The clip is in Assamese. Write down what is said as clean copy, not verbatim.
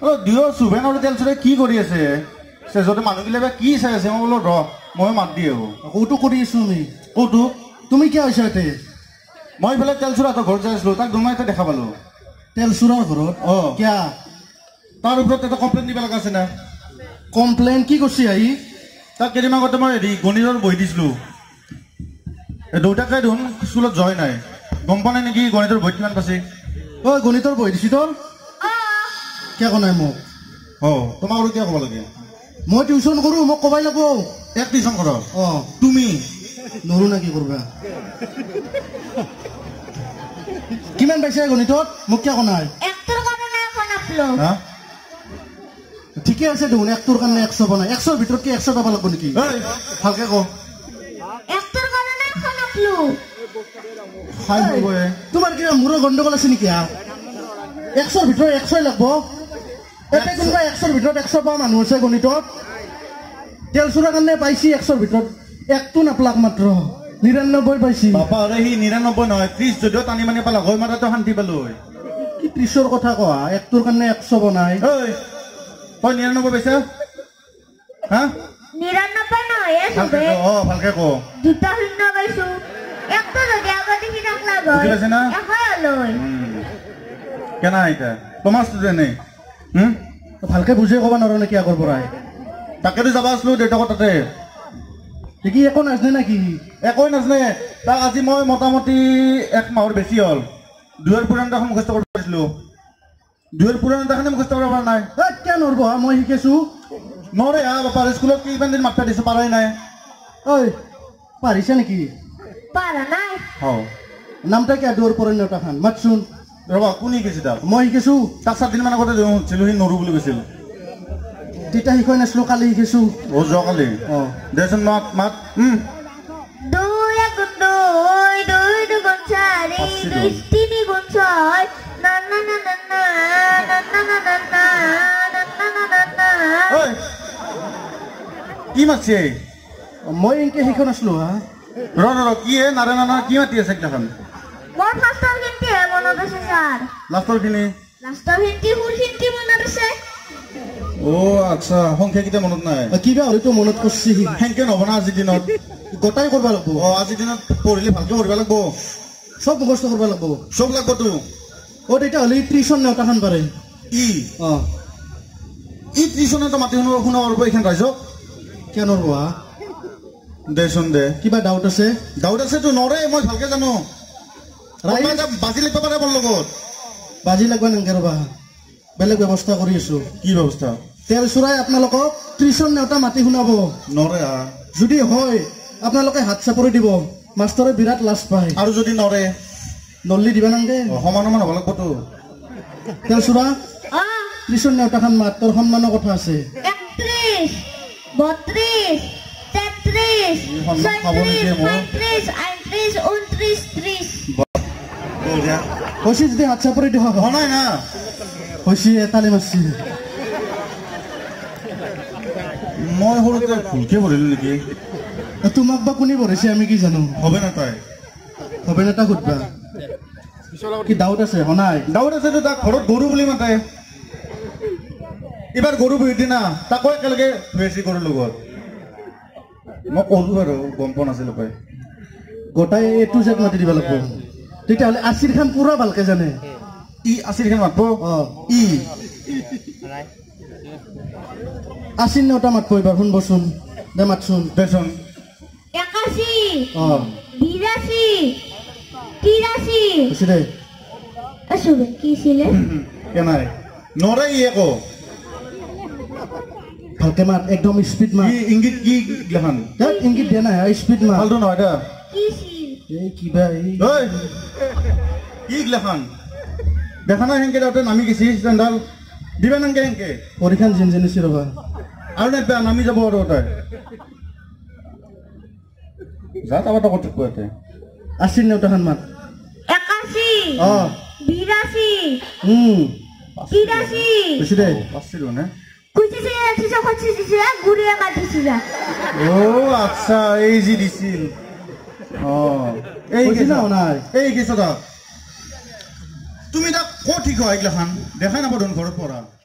দিও সুভেন আৰু তেলচৰে কি কৰি আছে সেজতে মানুহগিলা কি চাই আছে মই বোলো ৰ মই মাত দি আহো কৌটো কৰি আছো আমি কৌটো তুমি কিয় হৈছে ইয়াতে মই ইফালে তেলচুৰাহঁতৰ ঘৰত যাই আছিলো তাক দুমাইতে দেখা পালো তেলচুৰাৰ ঘৰত কিয় তাৰ ওপৰত এটা কমপ্লেইন দিব লগা আছে না কমপ্লেইন কি কৰিছে আহি তাক কেইদিনমান আগতে মই হেৰি গণিতৰ বহি দিছিলো দেউতাকে দেখোন স্কুলত যোৱাই নাই গম পোৱা নাই নেকি গণিতৰ বহিত কিমান পাইছে গণিতৰ বহি দিছি তোৰ কিয় কোৱা নাই মোক তোমাক আৰু কিয় ক'ব লাগে মই টিউচন কৰো মোক ক'বাই লাগব এক টিউচন কৰ তুমি নৰো না কি কৰবা কিমান পাইছে গণিতত মোক কিয় কোৱা নাই ঠিকে আছে দেখোন একটোৰ কাৰণে 100 বনাই 100ৰ ভিতৰত কি 100 পাব লাগব নেকি ভালকে ক তোমাৰ কিবা মূৰৰ গণ্ডগোল আছে নেকি 100ৰ ভিতৰত 100 লাগব এতে কোনোবা 100ৰ ভিতৰত 100 পোৱা মানুহ আছে গণিতত তেলচুৰাৰ কাৰণে পাইছি 100ৰ ভিতৰত একটো নাপলাক মাত্ৰ 99 পাইছি বাপা আৰে সি 99 নহয় 30 যদিও টানি মানি পালা হয় মাৰাটো শান্তি পালো কি 30ৰ কথা কোৱা একটোৰ কাৰণে 100 বনাই তই 99 পাইছা হা 99 নহয় এ ভালকে ক দুটা শূন্য পাইছো একটো যদি আগতে কি থাকলা গয় বুজি পাইছ না এখাই লয় কেনা আইতা তোমার স্টুডেন্ট ভালকে বুঝে কবা নৰো নেকি আগৰ পৰাই তাকেতো যাবা আসলো দেউতাকৰ তাতে কি একো নাজনে নাকি একোই নাজনে তাক আজি মই মোটামুটি 1 মাহৰ বেছি হল দুয়েৰ পুৰাণখন মুখস্থ কৰিব পাৰিছিলো দুয়েৰ পুৰাণখন মুখস্থ কৰিব পৰা নাই কিয় নৰব মই শিকেছো নৰে বাপা স্কুলত কি ইমান দিন মাত্ৰা দিছো পাৰাই নাই পাৰিছে নেকি পাৰা নাই নামটা কি দুয়েৰ পুৰাণখন মাতচোন ৰবা কোনি শিকিছে তাক মই শিকেছো তাক 7 দিন মান আগতে ছিলো সি নৰু বুলি কৈছিল তিতা শিকাই নাছিলো কালি শিকেছো যোৱাকালি দেচোন মাত মাত দুই গুণ দুই দুই দুগুণ চাৰি দুই তিনি গুণ ছয় না না না না না না না না না না না ঐ কি মাতছে মই এনেকে শিকা নাছিলো ৰ কি নাৰে না কি মাতি আছে একটাখন মোৰ ফাৰ্ষ্টৰ হিন্তি হে মনত আছে স্যাৰ লাষ্টৰ খিনি লাষ্টৰ হিন্তি মোৰ হিন্তি মনত আছে আচ্ছা সংখ্যা কিটা মনত নাই কিবা হয়তো মনত কৰছি সেনকে নহব না আজিৰ দিনত গোটাই কৰিব লাগব আজিৰ দিনত পঢ়িলে ভালকে পঢ়িব লাগব সব মুখস্থ কৰিব লাগব সব লাগবতো তেতিয়া হলে ত্ৰিশন নেওতাখান পাৰে ই ত্ৰিশনতো মাতি শুনা পাৰিব এইখন ৰাইজক কিয় নৰব দেচোন দে কিবা ডাউট আছেতো নৰে মই ভালকে জানো বাজি লিখিব পাৰে মোৰ লগত বাজি লাগবা নাংকে ৰবা বেলেগ ব্যৱস্থা কৰি আছো কি ব্যৱস্থা তেলচুৰাই আপোনালোকক ত্ৰিশন নেওতা মাতি শুনাব নৰে যদি হয় আপোনালোকে হাত চাপৰি দিব মাষ্টৰে বিৰাট লাজ পায় আৰু যদি নৰে নল্লি দিবা নাংকে সমান সমান হ'ব লাগবতো তেলচুৰা ত্ৰিশন নেওতাখান মাত তোৰ সন্মানৰ কথা আছে 31 32 33 37 38 29 30 কৈছি যদি হাত চাপৰি দিব নাই না কৈছি এটালে মাৰছি মই সৰুতে ভুলকে পঢ়িলো নেকি তোমাক বা কোনে পঢ়িছে আমি কি জানো হবে না তাই হবে না তাক সুধবা কি ডাউট আছে নাই ডাউট আছে তাক ঘৰত গৰু বুলি মাতে এবাৰ গৰু বিহুৰ দিনা তাকো একেলগে বেছি গৰুৰ লগত মই ক'লো আৰু গম পোৱা নাছিলো পাই গোটাই এটো জেক মাতি দিব লাগব তেতিয়াহ'লে আছিৰ খান পুৰা ভালকে জানে ই আছিৰ খান মাতব আছিৰ নেওতা মাতব এবাৰ শুনবচোন দে মাতচোন দেচোন 81 82 83 দে আসলে কি ছিল কেনাই নৰে ই একো ভালকে মাত একদম স্পিড মাত ইংগিত কি গিলাখান ইংগিত দিয়া নাই স্পিড মাত ভালটো নহয় দা কি ছিল এই কিবা কি গিলাখান দেখা নাই সেনকে দাউতে নামি গেছি চেণ্ডাল দিবা নাংকে সেনকে পৰীক্ষান জিনজিনিছি ৰবা আৰু নেপা নামি যাব আৰু তাই যা তাবা তো কথা কইতে আছিৰ নেওতাখান মাত 81 82 কৈছি দে আছিল না কুচিছে আছে কুচিছে গুড়িয়া মাটিছিলা আচ্ছা এই জি দিছিল এই কৈছি না নাই এই গেছটা তুমি তা কো ঠিক হয় গিলাখান দেখাই নাপাদন ঘৰত পড়া